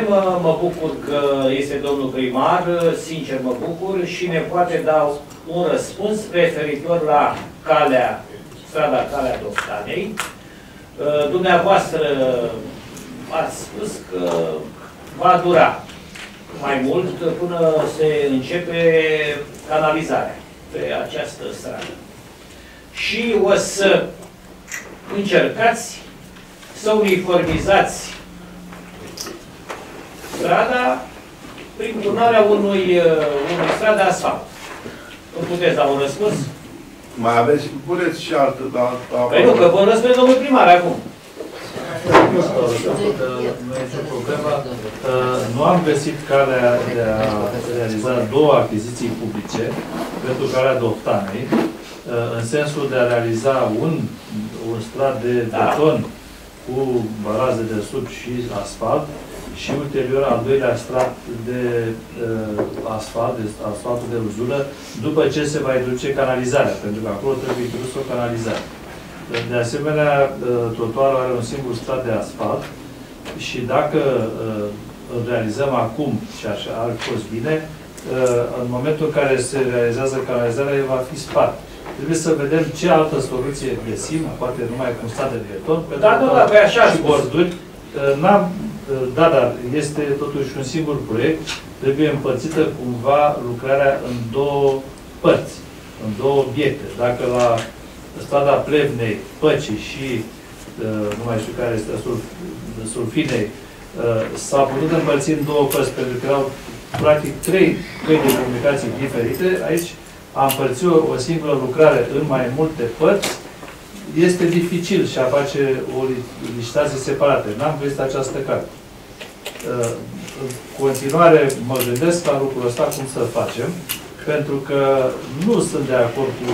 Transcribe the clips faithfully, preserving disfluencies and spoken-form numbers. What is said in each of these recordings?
problemă, mă bucur că este domnul primar, sincer mă bucur și ne poate da un răspuns referitor la calea, strada Calea Doftanei. Dumneavoastră ați spus că va dura mai mult până se începe canalizarea pe această stradă. Și o să încercați să uniformizați strada prin turnarea unui, unui stradă asfalt. Nu puteți da un răspuns? Mai aveți, puneți și altă, dar... Păi nu, că vă răspunde domnul primar acum. Nu este problema. Nu am găsit calea de a realiza două achiziții publice pentru Calea Doftanei, în sensul de a realiza un, un strat de beton cu baraze de sub și asfalt și ulterior al doilea strat de uh, asfalt, de asfaltul de uzură, după ce se va introduce canalizarea, pentru că acolo trebuie introdusă o canalizare. De asemenea, trotuarul are un singur strat de asfalt și dacă îl realizăm acum, și așa ar fi fost bine, în momentul în care se realizează canalizarea, va fi spart. Trebuie să vedem ce altă soluție găsim, poate numai cu un stat de beton, da, da, da, pe așa și borduri. N-am, da, dar este totuși un singur proiect, trebuie împărțită cumva lucrarea în două părți, în două obiecte. Dacă la strada Plevnei, Păcii și uh, nu mai știu care este Sulfinei, uh, s-a putut împărți în două părți, pentru că erau practic trei căi de comunicații diferite. Aici a împărți o, o singură lucrare în mai multe părți. Este dificil și a face o licitație separată. N-am găsit această carte. Uh, în continuare mă gândesc la lucrul ăsta, cum să facem, pentru că nu sunt de acord cu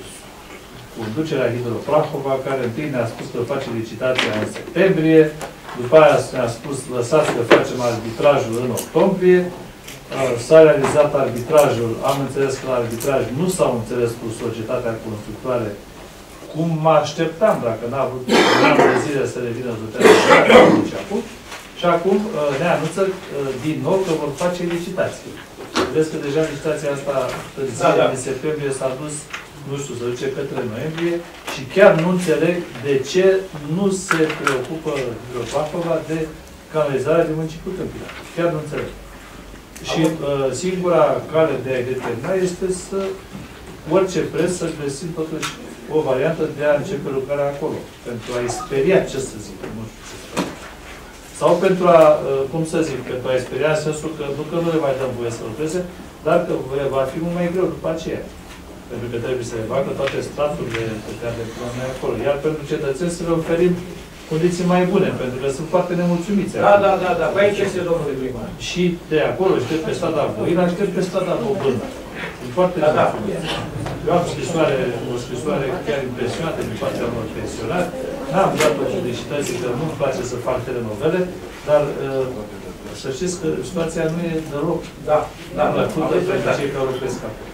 conducerea Hidroprahova, care întâi ne-a spus că face licitația în septembrie, după aia ne-a spus lăsați că facem arbitrajul în octombrie, s-a realizat arbitrajul, am înțeles că la arbitraj nu s-au înțeles cu societatea constructoare cum mă așteptam, dacă n-a avut un an de zile să revină societatea și acum, și acum ne anunță din nou că vor face licitație. Vedeți că deja licitația asta târzie, da, da. În septembrie s-a dus, nu știu, să duce către noiembrie și chiar nu înțeleg de ce nu se preocupă Hidroprahova de canalizarea de municipiul Câmpina. Chiar nu înțeleg. Și uh, singura cale de a determina este să, orice preț, să găsim totuși o variantă de a începe lucrarea acolo. Pentru a-i speria, ce să zic, nu știu ce să zic. Sau pentru a, uh, cum să zic, pentru a-i speria în sensul că nu că nu le mai dăm voie să lucreze, dar că va fi mult mai greu după aceea. Pentru că trebuie să le facă toate straturile pe care le punem noi acolo. Iar pentru cetățeni să le oferim condiții mai bune, pentru că sunt foarte nemulțumiți. Da, da, da, da. Păi aici este domnul primar. Și de acolo, și de pe strada Voina, și de pe strada Bobâna. Sunt foarte da, nemulțumiți. Da. Eu am scrisoare, o scrisoare chiar impresionată din partea unor pensionari. N-am dat-o publicității că nu-mi place să fac telenovele, dar uh, să știți că situația nu e deloc. Da, da, la plăcută pentru cei care lucresc acolo.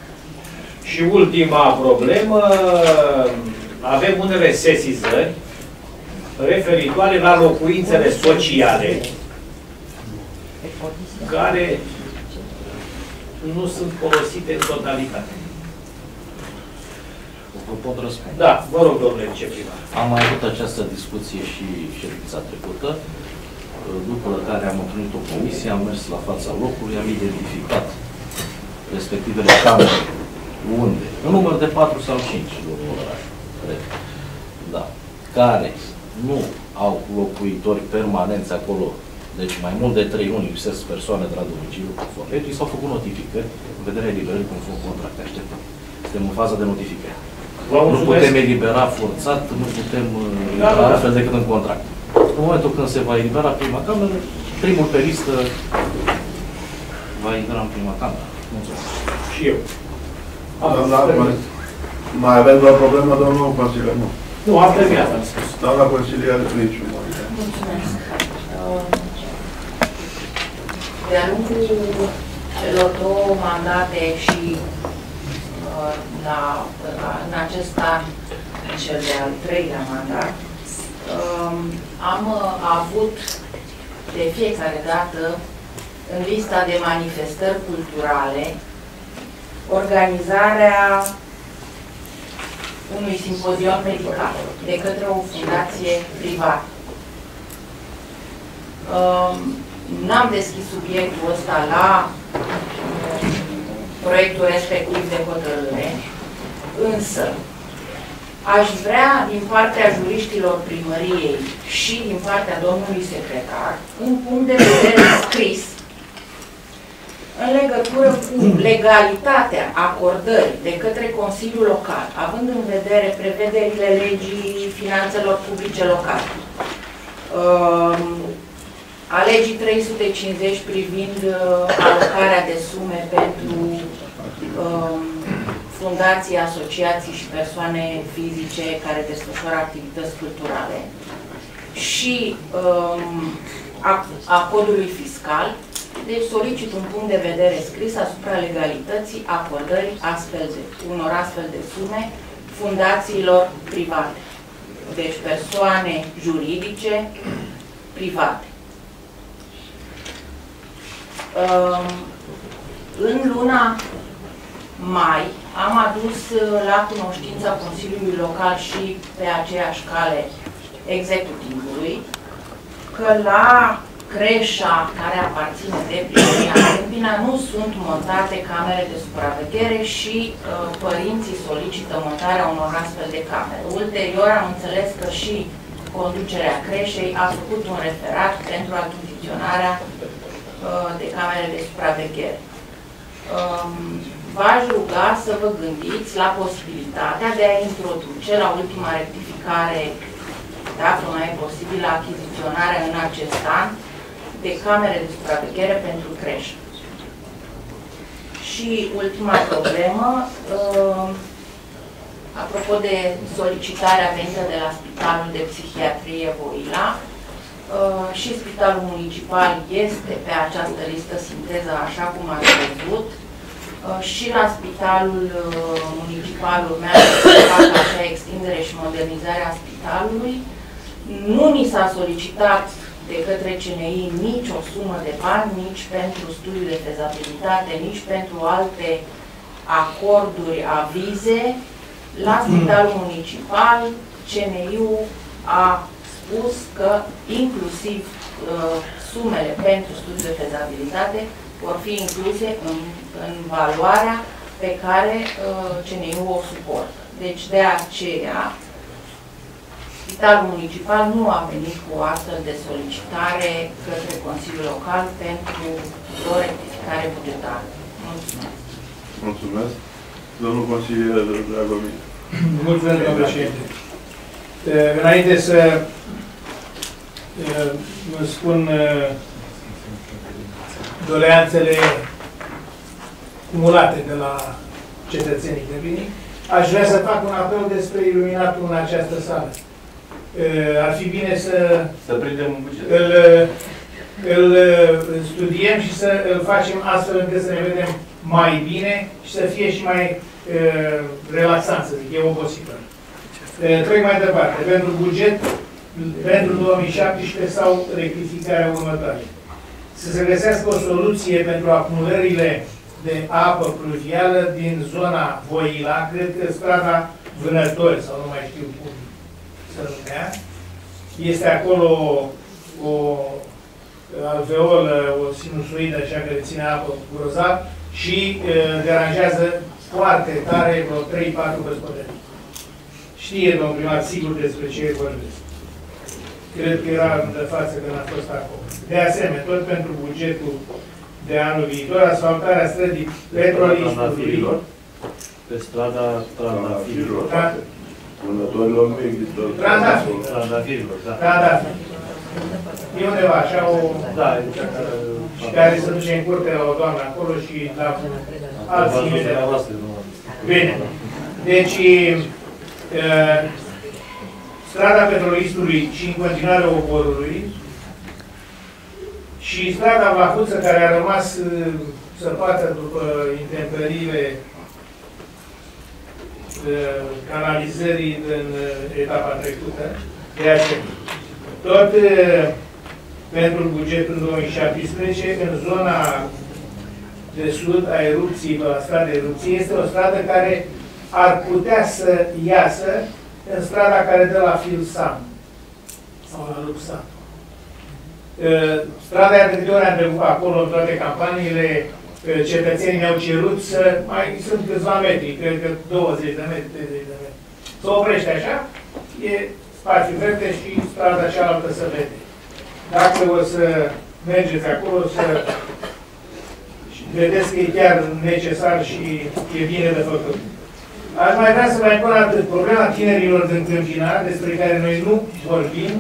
Și ultima problemă, avem unele sesizări referitoare la locuințele sociale care nu sunt folosite în totalitate. Vă pot răspunde? Da, vă rog, domnule viceprimar. Am mai avut această discuție și ședința trecută, după care am întâlnit o comisie, am mers la fața locului, am identificat respectivele camere unde, în număr de patru sau cinci, domnul oraș, cred, da, care nu au locuitori permanenți acolo, deci mai mult de trei luni lipsesc persoane de la domiciliu conform legii, s-au făcut notificări în vederea eliberării conform contract. Așteptăm. Suntem în faza de notificare. Nu putem elibera forțat, nu putem elibera altfel decât în contract. În momentul când se va elibera prima cameră, primul pe listă va intra în prima cameră. Mulțumesc. Și eu. Doamna, mai avem doar problemă, domnul consilier? Nu. Nu, am terminat, am spus. Doamna consilier, niciun. Mulțumesc. De-a lungul celor două mandate și la, la, în acest an, în cel de-al treilea mandat, am avut de fiecare dată în lista de manifestări culturale organizarea unui simpozion medical de către o fundație privată. N-am deschis subiectul ăsta la proiectul respectiv de hotărâre, însă aș vrea din partea juriștilor primăriei și din partea domnului secretar un punct de vedere scris în legătură cu legalitatea acordării de către Consiliul Local, având în vedere prevederile legii finanțelor publice locale, a legii trei sute cincizeci privind alocarea de sume pentru fundații, asociații și persoane fizice care desfășoară activități culturale și a, a codului fiscal. Deci solicit un punct de vedere scris asupra legalității acordării astfel de, unor astfel de sume fundațiilor private. Deci persoane juridice private. În luna mai am adus la cunoștința Consiliului Local și pe aceeași cale executivului că la creșa care aparține de Primăria Câmpina nu sunt montate camere de supraveghere și uh, părinții solicită montarea unor astfel de camere. Ulterior am înțeles că și conducerea creșei a făcut un referat pentru achiziționarea uh, de camere de supraveghere. Um, V-aș ruga să vă gândiți la posibilitatea de a introduce la ultima rectificare, dacă mai e posibil, achiziționarea în acest an de camere de supraveghere pentru creșă. Și ultima problemă, uh, apropo de solicitarea venită de la Spitalul de Psihiatrie Voila, uh, și Spitalul Municipal este pe această listă sinteză, așa cum ați văzut, uh, și la Spitalul uh, Municipal urmează să facă acea extindere și modernizare a spitalului. Nu ni s-a solicitat de către C N I nici o sumă de bani, nici pentru studiul de fezabilitate, nici pentru alte acorduri, avize. La Spitalul Municipal, C N I-ul a spus că inclusiv uh, sumele pentru studiul de fezabilitate vor fi incluse în, în valoarea pe care uh, C N I-ul o suportă. Deci de aceea Spitalul Municipal nu a venit cu o astfel de solicitare către Consiliul Local pentru o rectificare bugetară. Mulțumesc. Mulțumesc. Domnul consilier Dragomir. Mulțumesc, domnul președinte. Înainte să vă spun doleanțele cumulate de la cetățenii de Vini, aș vrea să fac un apel despre iluminatul în această sală. Ar fi bine să, să prindem un buget. Îl, îl studiem și să îl facem astfel încât să ne vedem mai bine și să fie și mai uh, relaxant, să zic, e obositor. Uh, trec mai departe. Pentru buget, pentru două mii șaptesprezece sau rectificarea următoare. Să se găsească o soluție pentru acumulările de apă pluvială din zona Voila, cred că strada Vânători, sau nu mai știu cum să numea. Este acolo o alveolă, o sinusoidă așa care ține apă grozav și uh, deranjează foarte tare vreo trei patru gospodării. Știe domnul primar sigur despre ce vorbesc. Cred că era de față când a fost acolo. De asemenea, tot pentru bugetul de anul viitor, asfaltarea străzii Petrolistului pe strada Trandafirilor. Vânătorilor nu există. Trandafirilor. Trandafirilor, da. Trandafirilor. E undeva, așa o... Da, și care se duce în curte la o doamnă acolo și la alții de la voastră. Bine. Deci, uh, strada Petrolistului și în continuare Oborului și strada Vlahuță, care a rămas uh, săpată după intemperiile uh, canalizării în uh, etapa trecută. De aceea, tot uh, pentru bugetul două mii șaptesprezece în zona de sud a erupției, pe la strada de erupție. Este o stradă care ar putea să iasă în strada care dă la Filsam sau la Luxam. Strada de câte ori am trecut acolo în toate campaniile, cetățenii ne-au cerut să mai sunt câțiva metri, cred că douăzeci de metri, treizeci de metri. Să oprește așa, e spațiu verde și strada cealaltă să vede. Dacă o să mergeți acolo, să vedeți că e chiar necesar și e bine de făcut. Aș mai vrea să mai pun atât. Problema tinerilor din Câmpina, despre care noi nu vorbim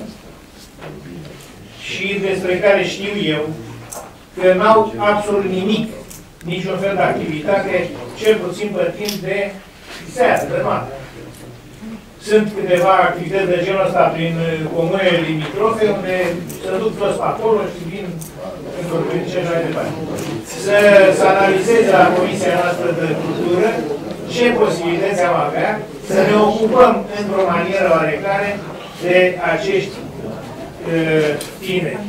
și despre care știu eu că n-au absolut nimic, niciun fel de activitate, cel puțin pe timp de seară, de noapte. Sunt câteva activități de genul ăsta prin comunele limitrofe, unde se duc toți pe acolo și vin în vorbim ce mai departe. Să, să analizeze la Comisia noastră de Cultură ce posibilități am avea să ne ocupăm într-o manieră oarecare de acești uh, tineri.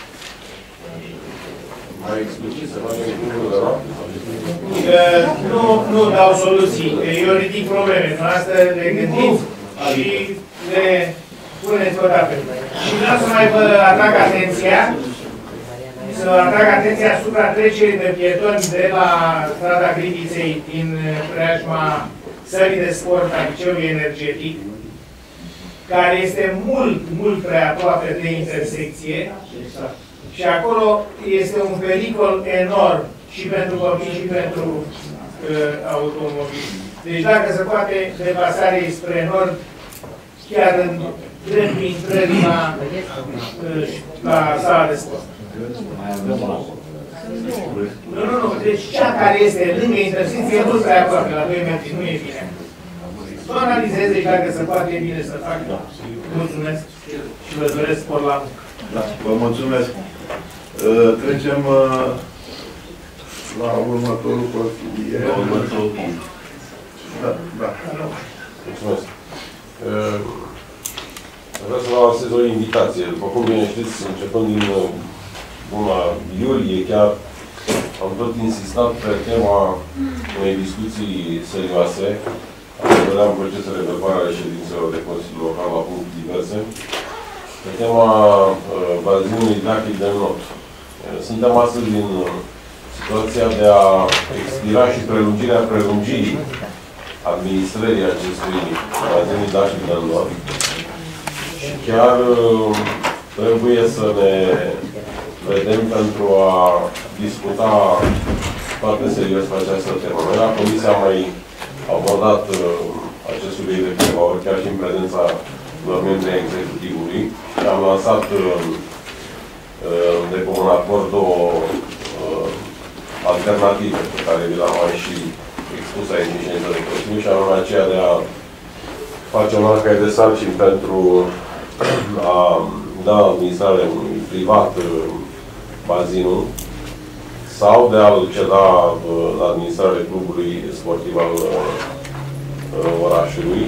Mai explicit să facem lucruri de roată? Nu, nu dau soluții. Eu ridic probleme. Noastră le gândiți și le puneți odată. Și vreau să mai vă atrag atenția, să vă atrag atenția asupra trecerii de pietoni de la strada Griviței din preajma sălii de sport a liceului energetic, care este mult, mult prea aproape de intersecție. Și acolo este un pericol enorm și pentru copii și pentru uh, automobili. Deci dacă se poate, deplasarea spre nord, chiar în dreptul intrării la, uh, la sala de sport. Nu, nu, nu. Deci cea care este lângă intersecție nu prea aproape, la doi metri, nu e bine. Să analizeze și dacă se poate, e bine să fac. Mulțumesc și vă doresc spor la muncă. Da, vă mulțumesc. Uh, trecem uh, la următorul consilie. La următorul punct. Da, da. Mulțumesc. Uh, vreau să vă lansez o invitație. După cum bine știți, începând din luna iulie, chiar am tot insistat pe tema unei discuții serioase. Aveam procesele verbale ale ședințelor de Consiliul Local la punct diverse. Pe tema uh, bazinului didactic de not. Suntem astăzi în situația de a expira și prelungirea prelungirii administrării acestui bazin didactic de not. Și chiar uh, trebuie să ne vedem pentru a discuta foarte serios pe această temă. Noi la Comisie am mai abordat uh, acest subiect de câteva ori, chiar și în prezența unor membri ai executivului. Și am lansat uh, uh, de comun acord două uh, alternative pe care vi le-am mai și expus aici în ședința de Consiliu, și anume aceea de a face un alt de sarcini pentru a da administrare unui privat uh, bazinul sau de a-l ceda uh, la administrare clubului sportiv al uh, orașului.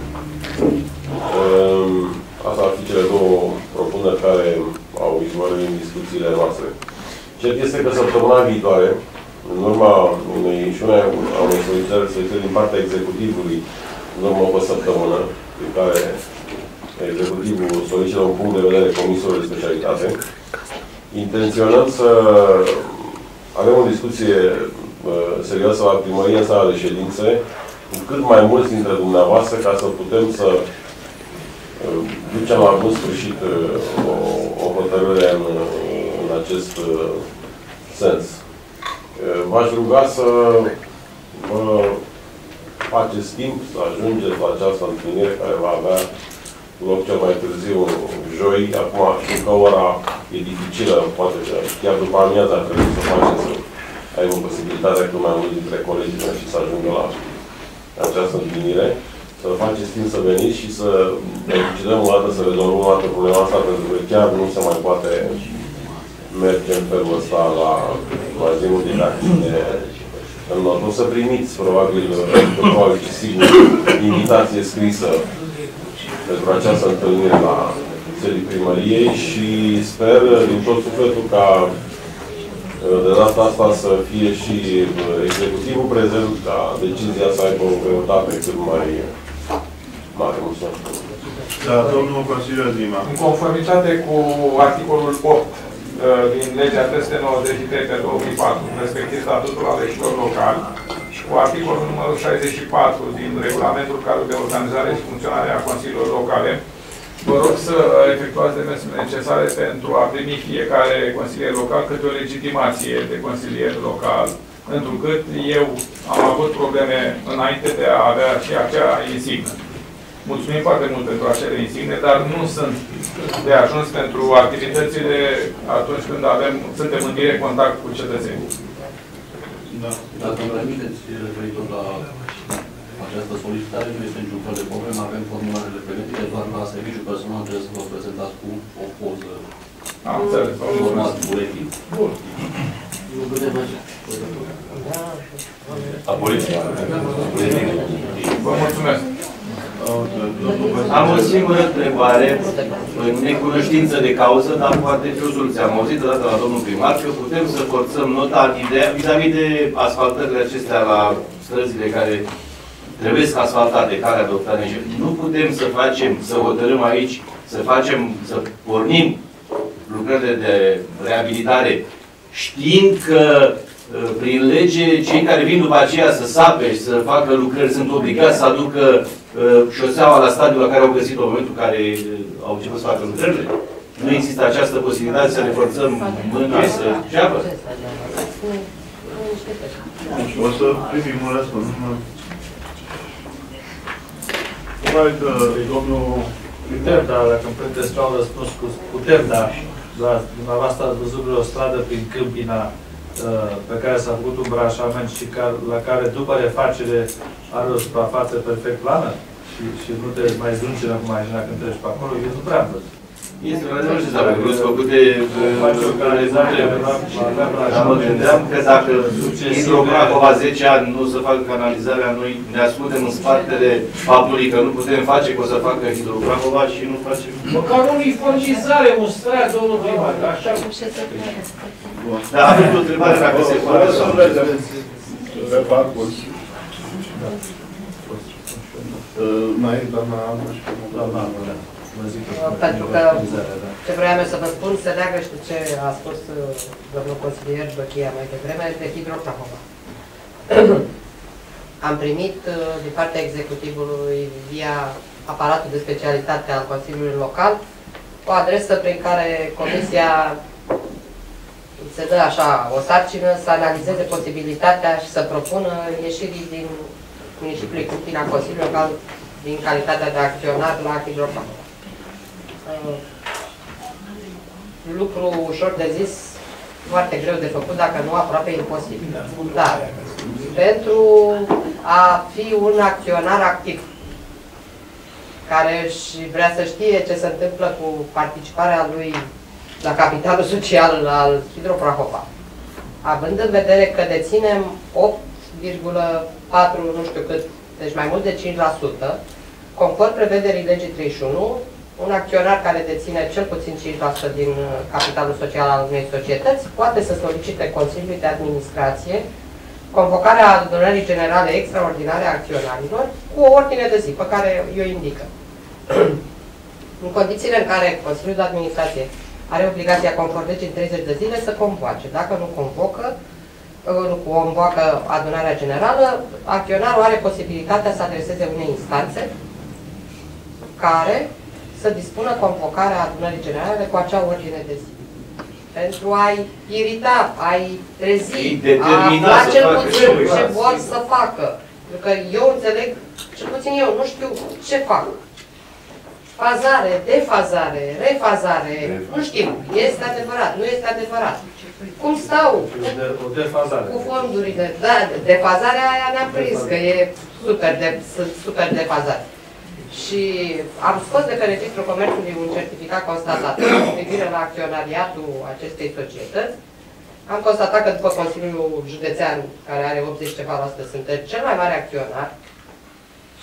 Uh, asta ar fi cele două propuneri care au izvorât în discuțiile noastre. Cert este că săptămâna viitoare, în urma unei ieșune a unei solicitări, solicitări din partea executivului, în urmă o săptămână, prin care executivul solicită un punct de vedere comisiilor de specialitate, intenționăm să avem o discuție uh, serioasă la primărie în sala de ședințe cu cât mai mulți dintre dumneavoastră, ca să putem să uh, ducem la bun sfârșit uh, o, o hotărâre în, în acest uh, sens. Uh, V-aș ruga să vă faceți timp să ajungeți la această întâlnire care va avea loc cel mai târziu, joi. Acum știu că ora e dificilă, poate că chiar după amiază ar trebui să facem să aibă posibilitatea cât mai mult dintre colegii noștri să ajungă la această întâlnire. Să faceți timp să veniți și să decidem o dată, să rezolvăm o dată problema asta, pentru că chiar nu se mai poate merge în felul ăsta la bazinul didactic de not. O să primiți, probabil, probabil sigur, invitație scrisă pentru această întâlnire la țării primăriei și sper din tot sufletul ca de data asta să fie și executivul prezent, ca decizia să aibă o greutate cât mai mare. Mulțumesc. Da, domnul consilier Dima. În conformitate cu articolul opt din legea trei sute nouăzeci și trei pe două mii patru, respectiv statutul aleșilor locali, și cu articolul numărul șaizeci și patru din regulamentul cadru de organizare și funcționare a consiliilor locale, vă rog să efectuați demersurile necesare pentru a primi fiecare consilier local câte o legitimație de consilier local, întrucât eu am avut probleme înainte de a avea și acea insignă. Mulțumim foarte mult pentru acele insigne, dar nu sunt de ajuns pentru activitățile atunci când avem, suntem în direct contact cu cetățenii. Da. Dacă îmi permiteți, referitor la această solicitare, nu este niciun fel de problemă, avem formularele pregătite, doar la serviciul personal trebuie să vă prezentați cu o poză. Am înțeles. Format buletin. Bun. Nu putem face. A poliției. Vă mulțumesc. Am o singură întrebare, în necunoștință de cauză, dar poate fi o soluție. Am auzit odată la domnul primar că putem să forțăm nota vis-a-vis de asfaltările acestea la străzile care trebuie să asfaltate, calea Doctane. Nu putem să facem, să hotărâm aici, să facem, să pornim lucrările de reabilitare, știind că prin lege, cei care vin după aceea să sape și să facă lucrări sunt obligați să aducă uh, șoseaua la stadiul la care au găsit-o în momentul în care uh, au început să facă lucrările. Nu există această posibilitate să ne forțăm mâna să ceapă? O să primim un răspuns. Probabil că domnul... Putem, dar dacă îmi permiteți ca un răspuns cu putem, dar la dumneavoastră ați văzut o stradă prin Câmpina pe care s-a făcut un branșament și care, la care după refacere are o suprafață perfect plană și, și nu te mai zdruncină cu mașina când treci pe acolo, eu nu prea am văzut. Este la nu știu dacă vreau să făcute face o canalizare, dar mă gândeam că dacă Hidrocracova zece ani nu să facă canalizarea, noi ne ascundem în spatele faptului că nu putem face, că o să facă Hidrocracova și nu facem. Măcar uniformizare, un strat, domnul primar, așa cum se Da, avem o întrebare dacă se poate să vedem reparcurs. Mai e doamna Alba și doamna Alba, da. Pentru că ce vreau eu să vă spun se leagă și ce a spus domnul consilier Băchia mai devreme de Hidrocracova. Am primit din partea executivului via aparatul de specialitate al Consiliului Local o adresă prin care Comisia se dă așa o sarcină să analizeze posibilitatea și să propună ieșirii din municipiului Câmpina Consiliului Local din calitatea de acționar la Hidrocracova. Lucru ușor de zis, foarte greu de făcut, dacă nu aproape imposibil. Dar, pentru a fi un acționar activ, care și vrea să știe ce se întâmplă cu participarea lui la capitalul social al Hidrocracova, având în vedere că deținem opt virgulă patru, nu știu cât, deci mai mult de cinci la sută, conform prevederii legii treizeci și unu, un acționar care deține cel puțin cinci la sută din capitalul social al unei societăți poate să solicite Consiliului de Administrație convocarea adunării generale extraordinare a acționarilor cu o ordine de zi pe care o indică. În condițiile în care Consiliul de Administrație are obligația conform legii în treizeci de zile să convoace. Dacă nu convocă, nu convoacă adunarea generală, acționarul are posibilitatea să adreseze unei instanțe care să dispună convocarea adunării generale cu acea ordine de zi. Pentru a-i irita, a-i trezi, a afla cel puțin ce vor să facă. Pentru că eu înțeleg, cel puțin eu nu știu ce fac. Fazare, defazare, refazare, nu știu, este adevărat, nu este adevărat. Cum stau cu fondurile? Da, defazarea aia ne-am prins, că e super, de, super defazare. Și am scos de pe Registrul Comerțului un certificat constatator cu privire la acționariatul acestei societăți. Am constatat că după Consiliul Județean, care are optzeci ceva la sută, sunt cel mai mare acționar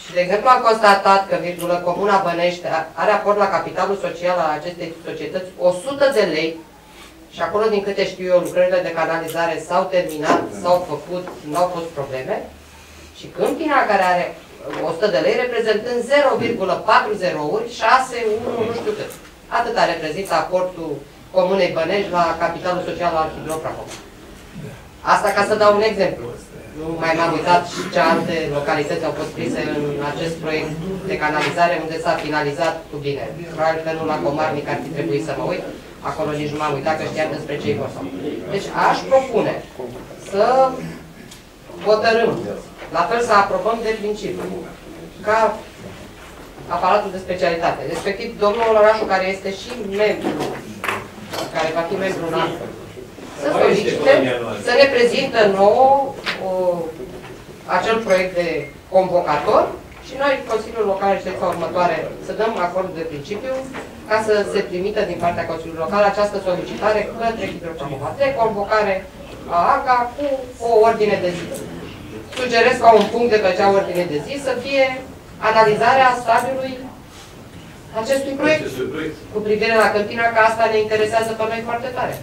Și, de exemplu, am constatat că, virgulă, Comuna Bănești are aport la capitalul social al acestei societăți o sută de lei și acolo, din câte știu eu, lucrările de canalizare s-au terminat, s-au făcut, nu au fost probleme. Și Câmpina, care are o sută de lei, reprezentând zero virgulă patru zerouri, șase, unu, nu știu cât. Atâta reprezintă aportul Comunei Bănești la capitalul social al Hidroprahova. Asta ca să dau un exemplu. Nu mai m-am uitat și ce alte localități au fost prise în acest proiect de canalizare, unde s-a finalizat cu bine. Probabil că nu la Comarnic ar fi trebuit să mă uit, acolo nici nu m-am uitat, că știam despre ce-i vorba. Deci aș propune să hotărâm, la fel să aprobăm de principiu, ca aparatul de specialitate, respectiv domnul Olărașu, care este și membru, care va fi membru în an, să solicite, să ne prezintă nouă o, acel proiect de convocator și noi, Consiliul Local, în ședința următoare, să dăm acord de principiu ca să se trimită din partea Consiliului Local această solicitare către Hidroprahova de convocare a AGA cu o ordine de zi. Sugerez ca un punct de pe acea ordine de zi să fie analizarea stadiului acestui proiect cu privire la Câmpina, că asta ne interesează pe noi foarte tare.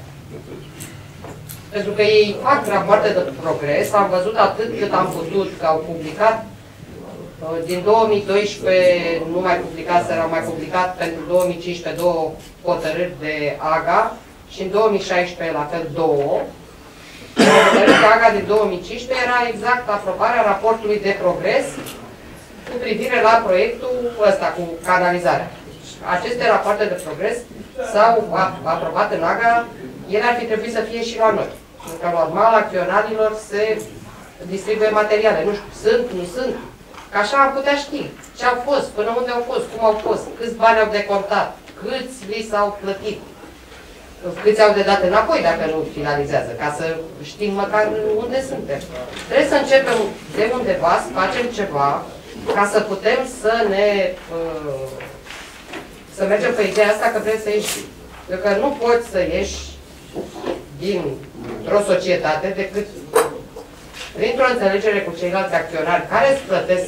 Pentru că ei fac rapoarte de progres, am văzut atât cât am putut, că au publicat. Din două mii doisprezece nu mai publicaseră, au mai publicat pentru două mii cincisprezece două hotărâri de AGA și în două mii șaisprezece la fel două. Hotărârea de AGA din două mii cincisprezece era exact aprobarea raportului de progres cu privire la proiectul ăsta cu canalizarea. Aceste rapoarte de progres s-au aprobat în AGA, ele ar fi trebuit să fie și la noi. Pentru că normal acționarilor se distribuie materiale. Nu știu, sunt, nu sunt. Că așa am putea ști ce au fost, până unde au fost, cum au fost, câți bani au decontat, câți li s-au plătit, câți au de dat înapoi dacă nu finalizează, ca să știm măcar unde suntem. Trebuie să începem de undeva să facem ceva ca să putem să ne să mergem pe ideea asta că vrem să ieși. Pentru că nu poți să ieși dintr-o societate decât printr-o înțelegere cu ceilalți acționari care îți plătesc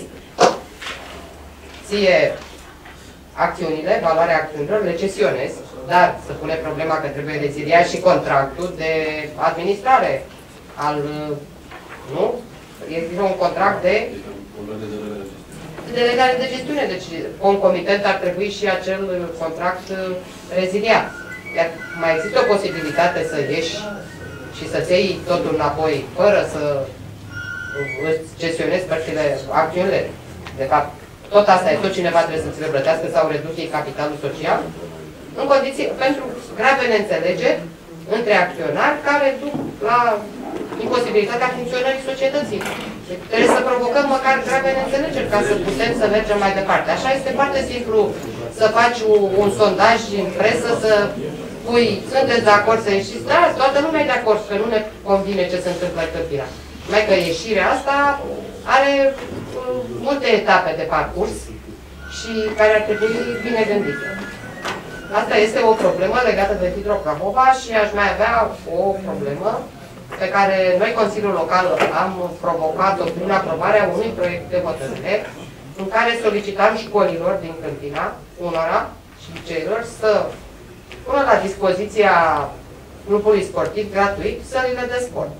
ție acțiunile, valoarea acțiunilor, le cesionezi, dar să pune problema că trebuie reziliat și contractul de administrare al, nu? Este un contract de delegare de gestiune, deci concomitent ar trebui și acel contract reziliat. Iar mai există o posibilitate să ieși și să-ți iei totul înapoi, fără să îți gestionezi părțile, acțiunile. De fapt, tot asta e, tot cineva trebuie să ți le plătească sau reduce capitalul social, în condiții, pentru grave neînțelegeri între acționari care duc la imposibilitatea funcționării societății. Trebuie să provocăm măcar grave neînțelegeri ca să putem să mergem mai departe. Așa este foarte simplu să faci un, un sondaj în presă, să pui, sunteți de acord să ieșiți? Da, toată lumea e de acord, că nu ne convine ce se întâmplă în Câmpina. Mai că ieșirea asta are uh, multe etape de parcurs și care ar trebui bine gândite. Asta este o problemă legată de Hidroprahova și aș mai avea o problemă pe care noi, Consiliul Local, am provocat-o prin aprobarea unui proiect de hotărâre în care solicitam școlilor din Câmpina, unora și liceilor, să pună la dispoziția grupului sportiv gratuit sălile de sport.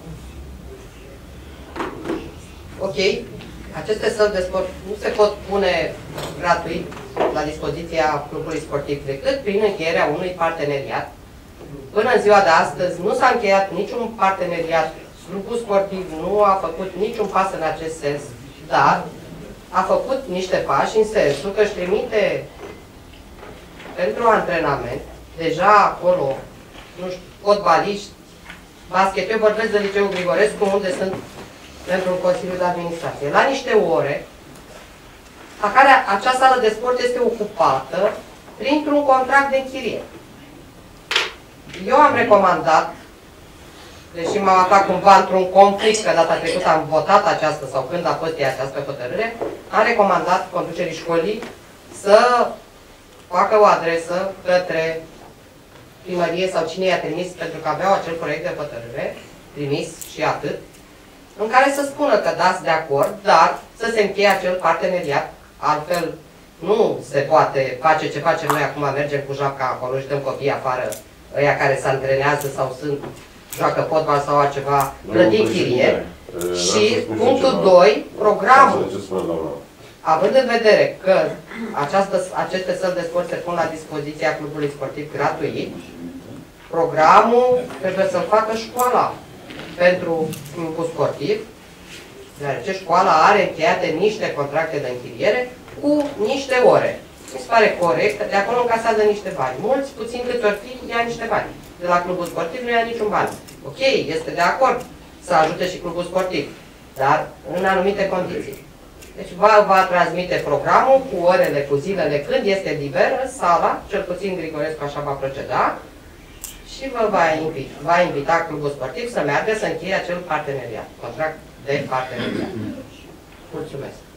Ok, aceste săli de sport nu se pot pune gratuit la dispoziția clubului sportiv decât prin încheierea unui parteneriat. Până în ziua de astăzi nu s-a încheiat niciun parteneriat, clubul sportiv nu a făcut niciun pas în acest sens, dar a făcut niște pași în sensul că își trimite pentru antrenament, deja acolo, nu știu, fotbaliști, basket, eu vorbesc de Liceul Grigorescu, unde sunt pentru Consiliul de Administrație, la niște ore, la care acea sală de sport este ocupată printr-un contract de închiriere. Eu am recomandat, deși m-am aflat cumva într-un conflict, că data trecută am votat această, sau când a fost această hotărâre, am recomandat conducerii școlii să facă o adresă către primărie sau cine i-a trimis, pentru că aveau acel proiect de hotărâre, trimis și atât, în care să spună că dați de acord, dar să se încheie acel parteneriat altfel nu se poate face ce facem noi acum, mergem cu joaca acolo și dăm copiii afară, ăia care se antrenează sau sunt, joacă fotbal sau altceva, plătim chirie. Și punctul doi, programul. Având în vedere că această, aceste săli de sport se pun la dispoziția clubului sportiv gratuit, programul trebuie să-l facă școala pentru clubul sportiv, deoarece școala are încheiate niște contracte de închiriere cu niște ore. Mi se pare corect, de acolo încasează niște bani. Mulți, puțin cât ori fi, ia niște bani. De la clubul sportiv nu ia niciun bani. Ok, este de acord să ajute și clubul sportiv, dar în anumite condiții. Deci va, va transmite programul cu orele, cu zilele, când este liberă sala, cel puțin Grigorescu așa va proceda, și vă va invita, va invita clubul sportiv să meargă să încheie acel parteneriat, contract de parteneriat. Mulțumesc!